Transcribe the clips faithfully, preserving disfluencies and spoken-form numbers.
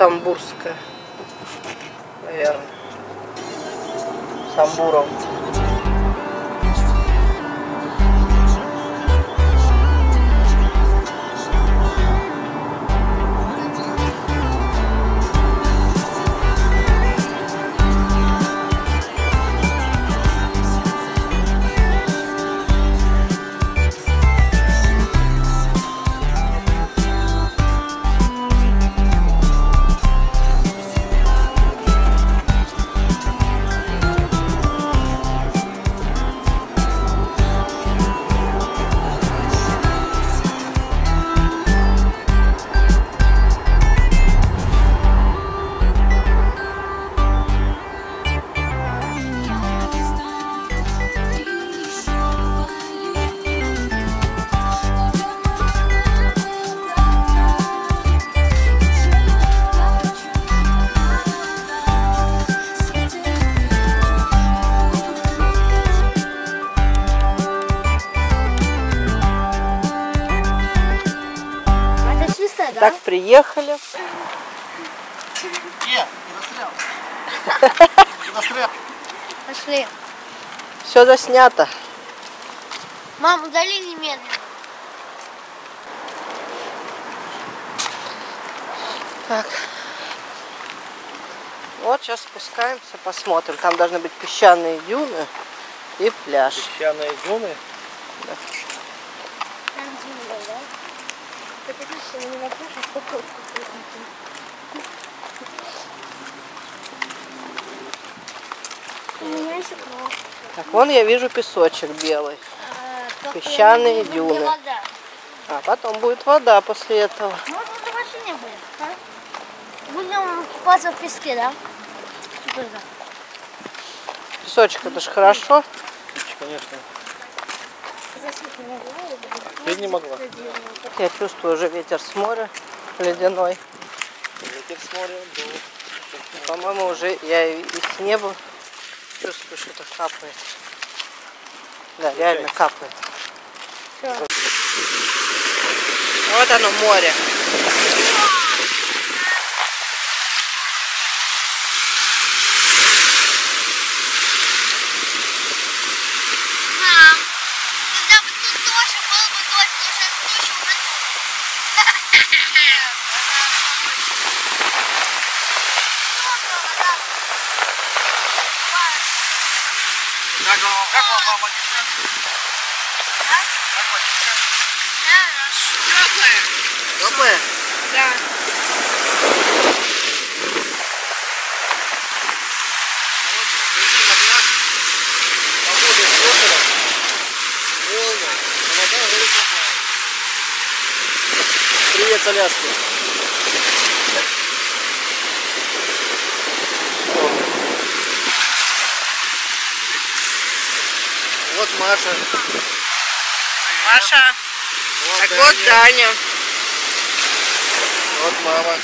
Самбурская, наверное. Самбуров. Так, приехали. Е, не застрял. Не застрял. Пошли. Все заснято. Мам, удали немедленно. Так. Вот сейчас спускаемся, посмотрим. Там должны быть песчаные дюны и пляж. Песчаные дюны? Да. Там дюны, да? Потому что не на пляж, а сколько. У меня еще кровь. Так, вон я вижу песочек белый. А, Песчаные где дюны. вода. А потом будет вода после этого. Можно в машине будет, а? Будем купаться в песке, да? Супер, да. Песочек, это же хорошо. Конечно. Засыпь не могла, Ты не могла. Я чувствую уже ветер с моря ледяной. Ветер с моря был. По-моему, уже я и с неба чувствую, что это капает. Да, реально капает. Все. Вот оно, море. Мам, когда бы тут тоже был бы дождь, но сейчас дождь уже... Как вам, как вам мама девчонка? А? Как вам девчонка? Да, Теплые? Теплое? да. Пришли на пляж. Погода супер. Волны. Вода говорит теплая. Привет, с Аляски. Вот Маша. Маша. Вот Так Даня. вот Даня. Вот мама.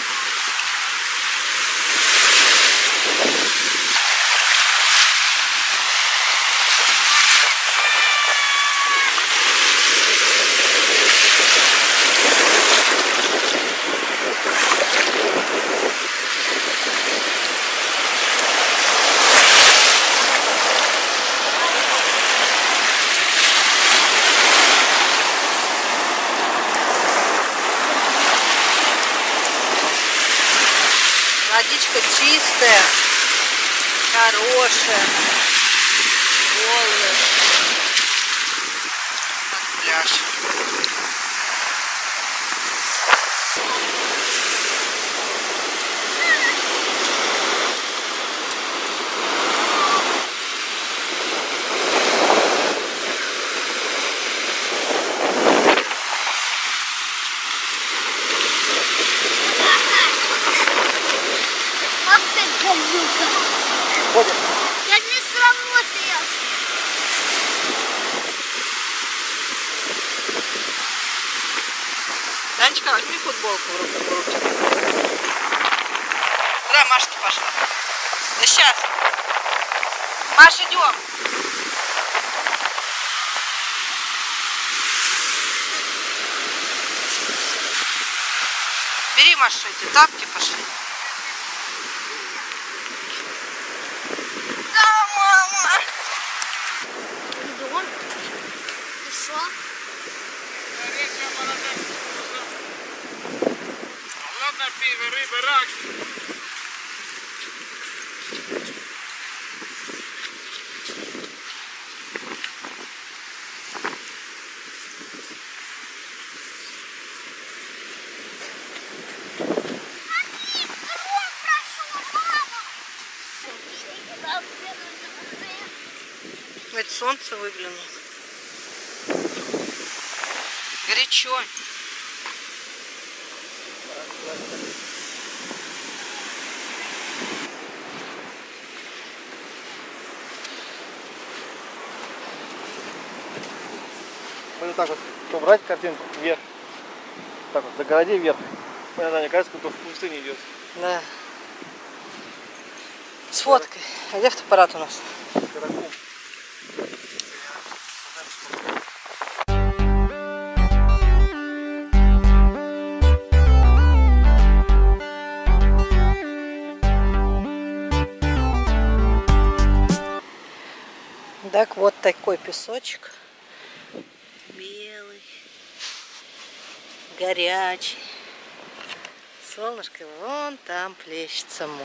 Водичка чистая, хорошая. Волны. Вот пляж. Как ты грязюка? Ходим. Я не сработал. Данечка, возьми футболку в руку. В руки. Куда Маша-то пошла? Да сейчас. Маш, идем. Бери, Маша, эти тапки, пошли. Ведь солнце выглянуло. Горячо. Вот так вот убрать картинку вверх. Так вот, загороди вверх. Иногда мне кажется, кто в пустыне идет. Да. С фоткой. А где фотоаппарат у нас? Так, вот такой песочек. Белый. Горячий. Солнышко вон там плещется море.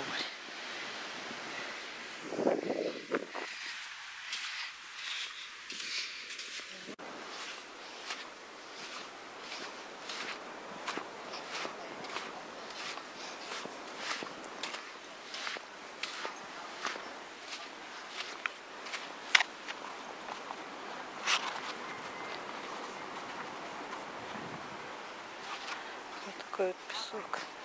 Вот такой вот песок.